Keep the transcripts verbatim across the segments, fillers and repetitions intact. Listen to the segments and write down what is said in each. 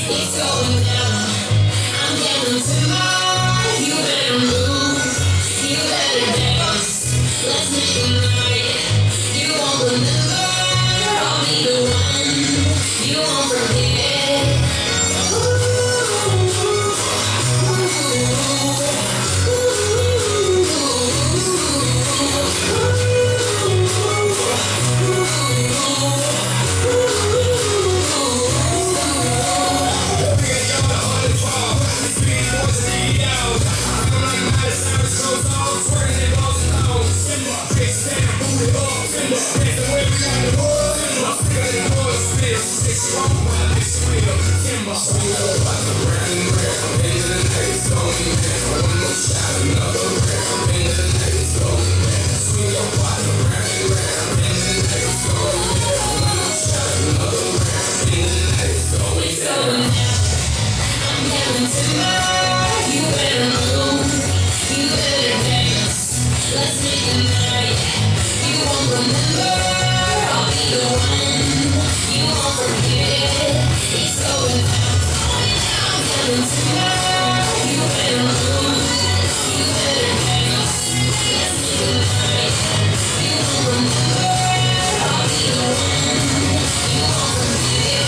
It's going down. I'm getting timber. You better move. You better dance. Let's make a night. You won't remember. I'll be the one. You won't forget. Let's make a night. You won't remember. I'll be the one. You won't forget. It's going down. I'm getting timber. You better move. You better dance. Let's make a night. You won't remember. I'll be the one. You won't forget.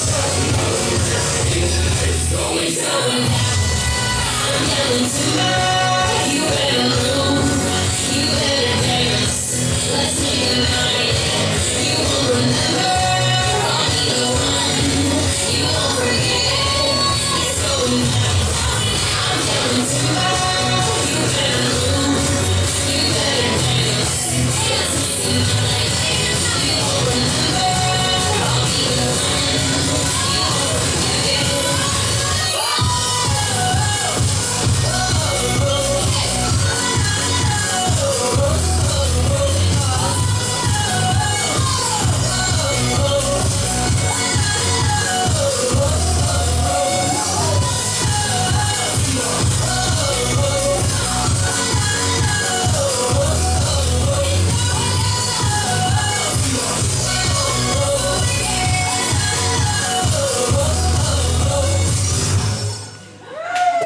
I'm getting timber.